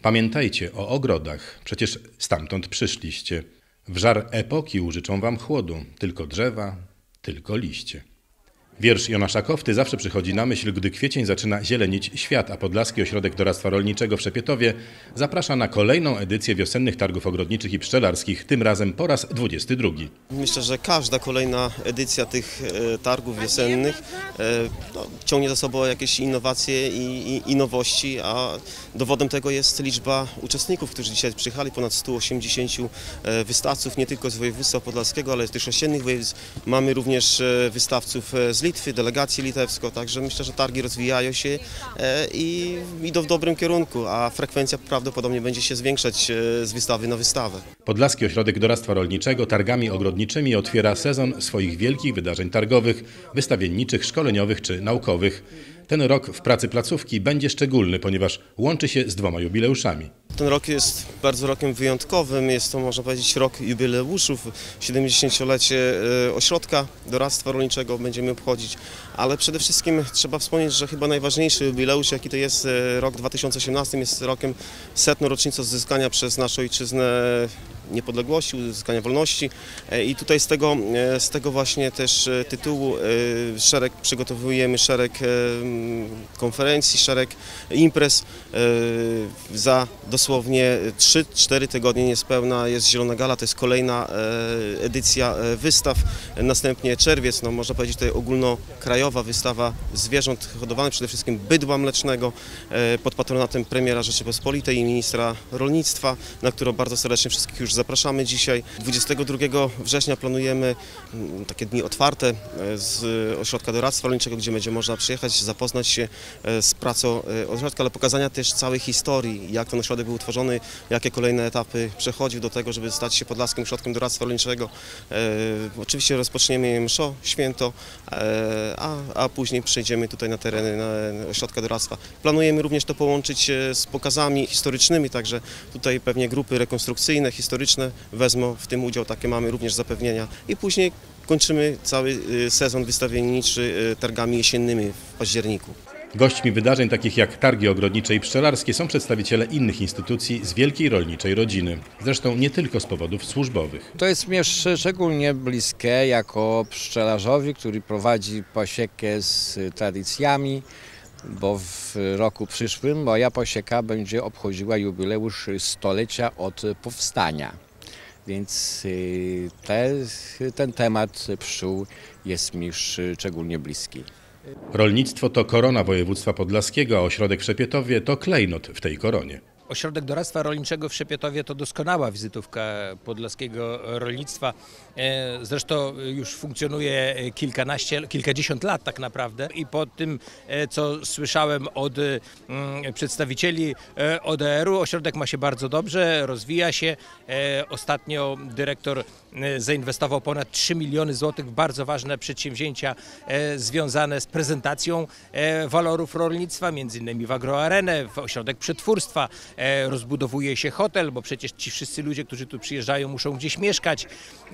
Pamiętajcie o ogrodach, przecież stamtąd przyszliście. W żar epoki użyczą wam chłodu, tylko drzewa, tylko liście. Wiersz Jonasza Kofty zawsze przychodzi na myśl, gdy kwiecień zaczyna zielenić świat, a Podlaski Ośrodek Doradztwa Rolniczego w Przepietowie zaprasza na kolejną edycję wiosennych targów ogrodniczych i pszczelarskich, tym razem po raz 22. Myślę, że każda kolejna edycja tych targów wiosennych ciągnie za sobą jakieś innowacje i nowości, a dowodem tego jest liczba uczestników, którzy dzisiaj przyjechali, ponad 180 wystawców, nie tylko z województwa podlaskiego, ale też ościennych województw. Mamy również wystawców z Litwy, delegację litewską, także myślę, że targi rozwijają się i idą w dobrym kierunku, a frekwencja prawdopodobnie będzie się zwiększać z wystawy na wystawę. Podlaski Ośrodek Doradztwa Rolniczego targami ogrodniczymi otwiera sezon swoich wielkich wydarzeń targowych, wystawienniczych, szkoleniowych czy naukowych. Ten rok w pracy placówki będzie szczególny, ponieważ łączy się z 2 jubileuszami. Ten rok jest bardzo rokiem wyjątkowym, jest to, można powiedzieć, rok jubileuszów, 70-lecie Ośrodka Doradztwa Rolniczego będziemy obchodzić, ale przede wszystkim trzeba wspomnieć, że chyba najważniejszy jubileusz, jaki to jest rok 2018, jest rokiem 100. rocznicą odzyskania przez naszą ojczyznę niepodległości, uzyskania wolności i tutaj z tego właśnie też tytułu przygotowujemy szereg konferencji, szereg imprez. Za dosłownie 3-4 tygodnie niespełna jest Zielona Gala, to jest kolejna edycja wystaw. Następnie czerwiec, no można powiedzieć tutaj ogólnokrajowa wystawa zwierząt hodowlanych, przede wszystkim bydła mlecznego pod patronatem premiera Rzeczypospolitej i ministra rolnictwa, na którą bardzo serdecznie wszystkich już zapraszamy dzisiaj. 22 września planujemy takie dni otwarte z Ośrodka Doradztwa Rolniczego, gdzie będzie można przyjechać, zapoznać się z pracą ośrodka, ale pokazania też całej historii, jak ten ośrodek był utworzony, jakie kolejne etapy przechodził do tego, żeby stać się Podlaskim Ośrodkiem Doradztwa Rolniczego. Oczywiście rozpoczniemy mszo święto, a później przejdziemy tutaj na tereny Ośrodka Doradztwa. Planujemy również to połączyć z pokazami historycznymi, także tutaj pewnie grupy rekonstrukcyjne, historyczne wezmą w tym udział, takie mamy również zapewnienia i później kończymy cały sezon wystawienniczy targami jesiennymi w październiku. Gośćmi wydarzeń takich jak targi ogrodnicze i pszczelarskie są przedstawiciele innych instytucji z wielkiej rolniczej rodziny. Zresztą nie tylko z powodów służbowych. To jest mnie szczególnie bliskie jako pszczelarzowi, który prowadzi pasiekę z tradycjami, bo w roku przyszłym moja pasieka będzie obchodziła jubileusz 100-lecia od powstania. Więc ten temat pszczół jest mi szczególnie bliski. Rolnictwo to korona województwa podlaskiego, a ośrodek w Przepietowie to klejnot w tej koronie. Ośrodek Doradztwa Rolniczego w Przepietowie to doskonała wizytówka podlaskiego rolnictwa. Zresztą już funkcjonuje kilkadziesiąt lat tak naprawdę i po tym, co słyszałem od przedstawicieli ODR-u, ośrodek ma się bardzo dobrze, rozwija się. Ostatnio dyrektor zainwestował ponad 3 miliony złotych w bardzo ważne przedsięwzięcia związane z prezentacją walorów rolnictwa, między innymi w agroarenę, w ośrodek przetwórstwa. Rozbudowuje się hotel, bo przecież ci wszyscy ludzie, którzy tu przyjeżdżają, muszą gdzieś mieszkać.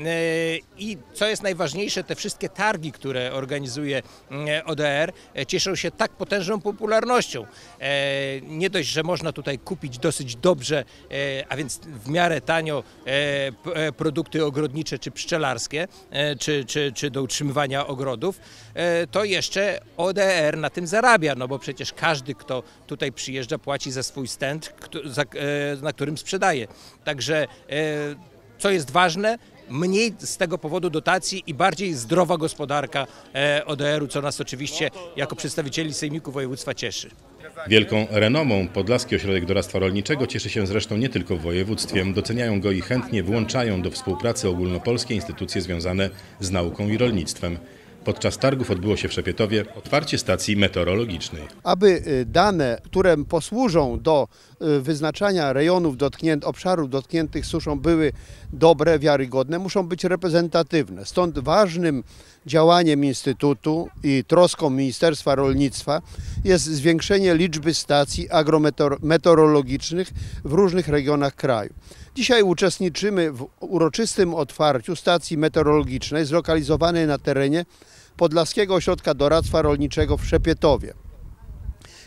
I co jest najważniejsze, te wszystkie targi, które organizuje ODR, cieszą się tak potężną popularnością. Nie dość, że można tutaj kupić dosyć dobrze, a więc w miarę tanio produkty ogrodnicze czy pszczelarskie, czy do utrzymywania ogrodów, to jeszcze ODR na tym zarabia, no bo przecież każdy, kto tutaj przyjeżdża, płaci za swój stand, na którym sprzedaje. Także co jest ważne, mniej z tego powodu dotacji i bardziej zdrowa gospodarka ODR-u, co nas oczywiście jako przedstawicieli Sejmiku Województwa cieszy. Wielką renomą Podlaski Ośrodek Doradztwa Rolniczego cieszy się zresztą nie tylko w województwie. Doceniają go i chętnie włączają do współpracy ogólnopolskie instytucje związane z nauką i rolnictwem. Podczas targów odbyło się w Przepietowie otwarcie stacji meteorologicznej. Aby dane, które posłużą do wyznaczania rejonów obszarów dotkniętych suszą były dobre, wiarygodne, muszą być reprezentatywne. Stąd ważnym działaniem Instytutu i troską Ministerstwa Rolnictwa jest zwiększenie liczby stacji agrometeorologicznych w różnych regionach kraju. Dzisiaj uczestniczymy w uroczystym otwarciu stacji meteorologicznej zlokalizowanej na terenie Podlaskiego Ośrodka Doradztwa Rolniczego w Przepietowie.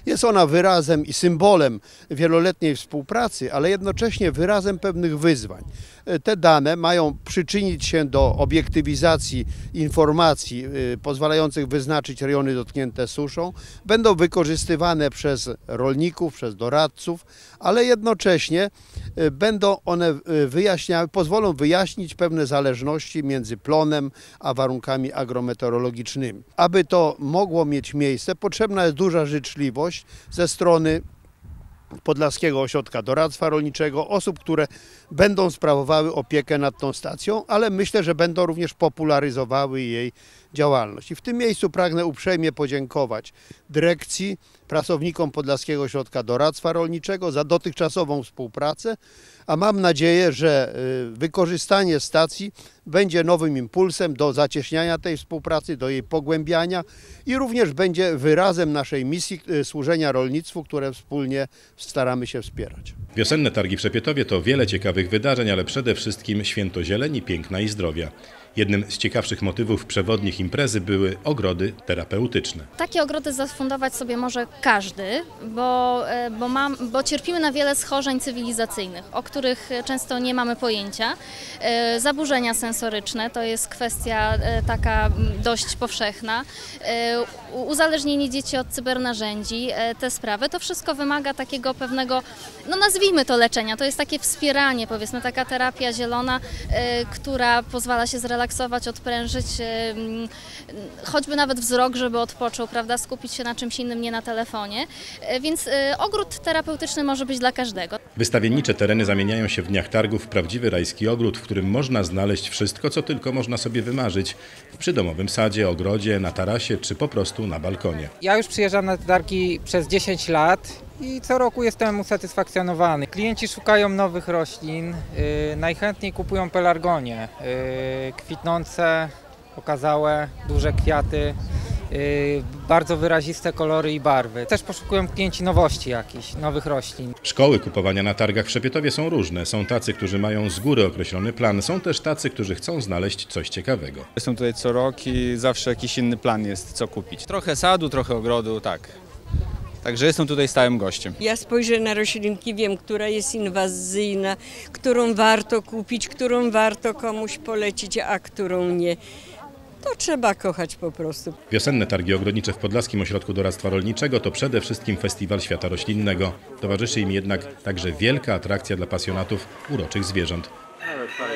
Jest ona wyrazem i symbolem wieloletniej współpracy, ale jednocześnie wyrazem pewnych wyzwań. Te dane mają przyczynić się do obiektywizacji informacji pozwalających wyznaczyć rejony dotknięte suszą. Będą wykorzystywane przez rolników, przez doradców, ale jednocześnie będą one pozwolą wyjaśnić pewne zależności między plonem a warunkami agrometeorologicznymi. Aby to mogło mieć miejsce, potrzebna jest duża życzliwość ze strony Podlaskiego Ośrodka Doradztwa Rolniczego, osób, które będą sprawowały opiekę nad tą stacją, ale myślę, że będą również popularyzowały jej działalność. I w tym miejscu pragnę uprzejmie podziękować dyrekcji, pracownikom Podlaskiego Ośrodka Doradztwa Rolniczego za dotychczasową współpracę, a mam nadzieję, że wykorzystanie stacji będzie nowym impulsem do zacieśniania tej współpracy, do jej pogłębiania i również będzie wyrazem naszej misji służenia rolnictwu, które wspólnie staramy się wspierać. Wiosenne targi w Przepietowie to wiele ciekawych wydarzeń, ale przede wszystkim święto zieleni, piękna i zdrowia. Jednym z ciekawszych motywów przewodnich imprezy były ogrody terapeutyczne. Takie ogrody zafundować sobie może każdy, bo cierpimy na wiele schorzeń cywilizacyjnych, o których często nie mamy pojęcia. Zaburzenia sensoryczne to jest kwestia taka dość powszechna. Uzależnienie dzieci od cybernarzędzi, te sprawy, to wszystko wymaga takiego pewnego, no nazwijmy to leczenia, to jest takie wspieranie, powiedzmy, taka terapia zielona, która pozwala się zrelaksować, odprężyć, choćby nawet wzrok, żeby odpoczął, prawda, skupić się na czymś innym, nie na telefonie, więc ogród terapeutyczny może być dla każdego. Wystawiennicze tereny zamieniają się w dniach targów w prawdziwy rajski ogród, w którym można znaleźć wszystko, co tylko można sobie wymarzyć w przydomowym sadzie, ogrodzie, na tarasie czy po prostu na balkonie. Ja już przyjeżdżam na te targi przez 10 lat i co roku jestem usatysfakcjonowany. Klienci szukają nowych roślin, najchętniej kupują pelargonie, kwitnące, okazałe, duże kwiaty, bardzo wyraziste kolory i barwy. Też poszukują klienci nowości jakichś, nowych roślin. Szkoły kupowania na targach w Przepietowie są różne. Są tacy, którzy mają z góry określony plan, są też tacy, którzy chcą znaleźć coś ciekawego. Jestem tutaj co rok i zawsze jakiś inny plan jest, co kupić. Trochę sadu, trochę ogrodu, tak. Także jestem tutaj stałym gościem. Ja spojrzę na roślinki, wiem, która jest inwazyjna, którą warto kupić, którą warto komuś polecić, a którą nie. To trzeba kochać po prostu. Wiosenne targi ogrodnicze w Podlaskim Ośrodku Doradztwa Rolniczego to przede wszystkim festiwal świata roślinnego. Towarzyszy im jednak także wielka atrakcja dla pasjonatów uroczych zwierząt.